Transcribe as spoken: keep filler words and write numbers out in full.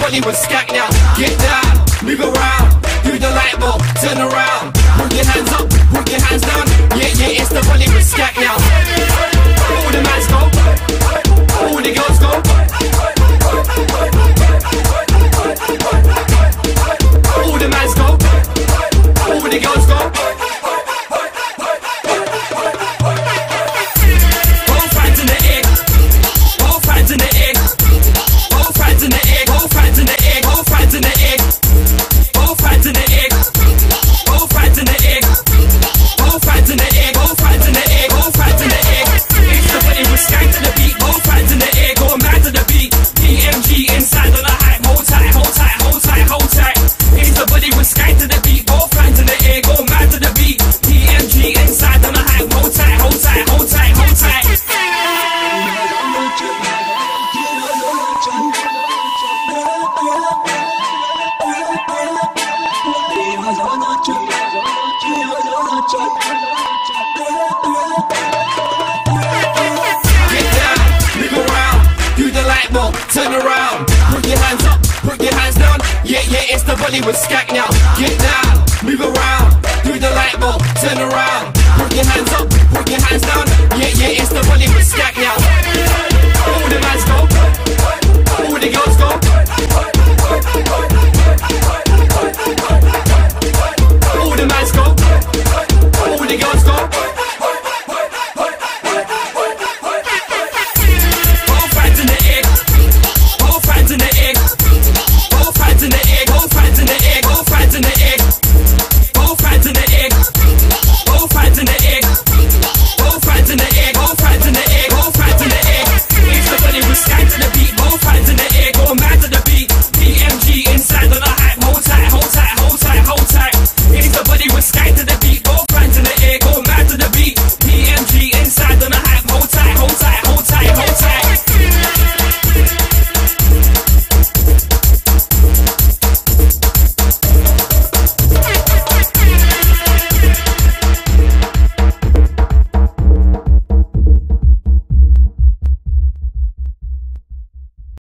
Bollywood skank now. Get down, move around, do the light bulb, turn around. Put your hands up, put your hands down. Yeah, yeah, it's the Bollywood skank now. All the mans go, all the girls go. All the mans go, all the girls go. Both hands in the air, both hands in the air, both hands in the air, both hands in the air, both hands in the air, both hands in the air, both hands in the air, both hands in the air, both hands in the air, both hands in the air. It's the Bollywood skank to the beat, both hands in the air, going mad to the beat. P M G inside on the hype, hold tight, hold tight, hold tight, hold tight. It's the Bollywood skank to the beat, both hands in the air, go mad to the beat. P M G inside on the hype, hold tight, hold tight, hold tight, hold tight. Get down, move around, do the light bulb, turn around. Put your hands up, put your hands down. Yeah, yeah, it's the Bollywood skank now. Get down, move around, do the light bulb, turn around. Put your hands up, put your hands down. Yeah, yeah, it's the Bollywood skank now.